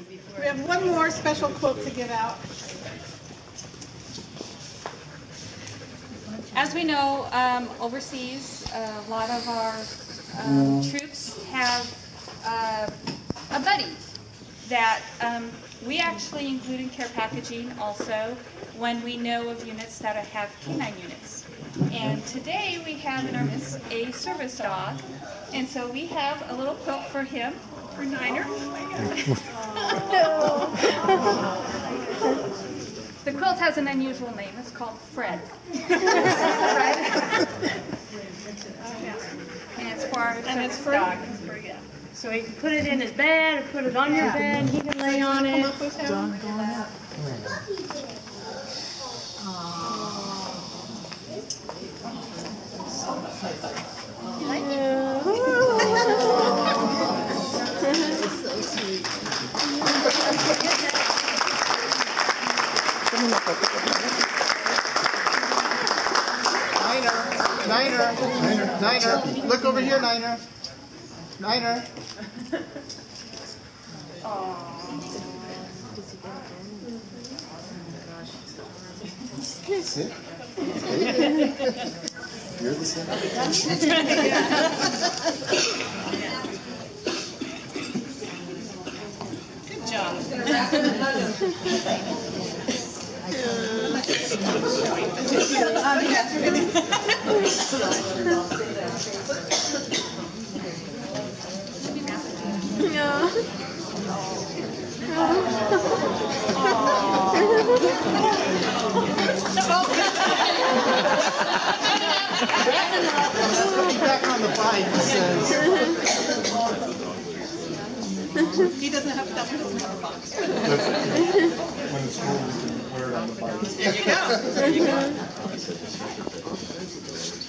We have one more special quilt to give out. As we know, overseas, a lot of our troops have a buddy that we actually include in care packaging also when we know of units that have canine units. And today we have in our midst a service dog, and so we have a little quilt for him, for Niner. The quilt has an unusual name. It's called Fred. Fred. And it's for our service dog. So he can put it in his bed or put it on your bed. He can lay on it. Niner, look over here, Niner. Niner. Sit. You're the same. Good job. Back on the bike, he says. He doesn't have that. He doesn't have a box. When it's cold, you can wear it on the bike. There you go. There you go.